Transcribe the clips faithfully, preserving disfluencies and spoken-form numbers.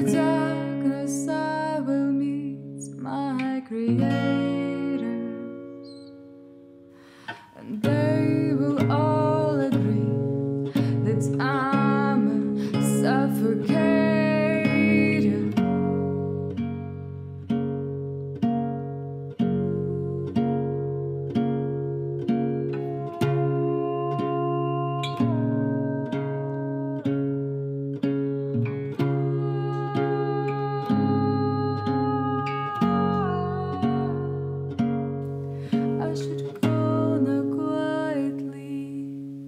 darkness I will meet my creators, and they will all agree that I'm a suffocator. I should go now quietly,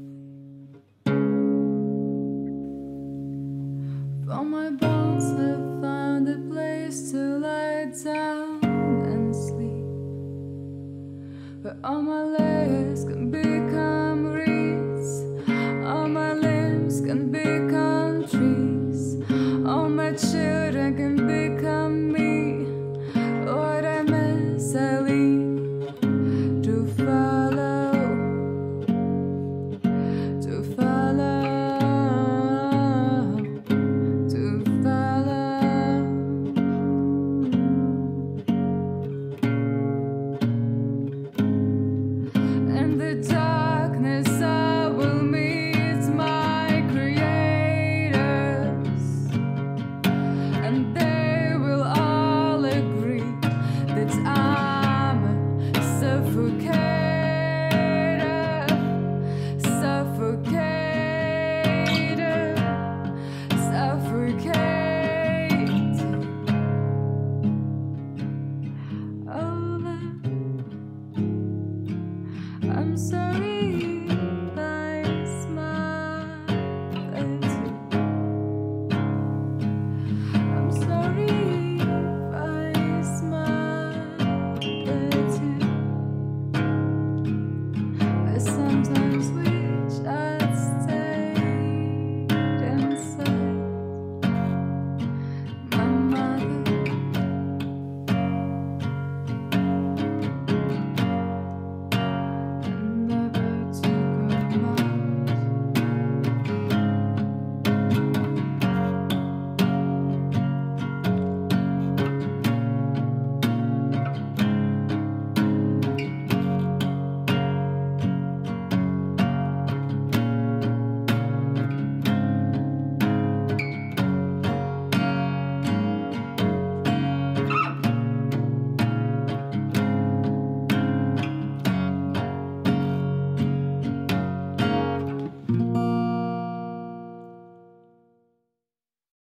for my bones have found a place to lie down and sleep, where all my legs can become reeds, all my limbs can become trees.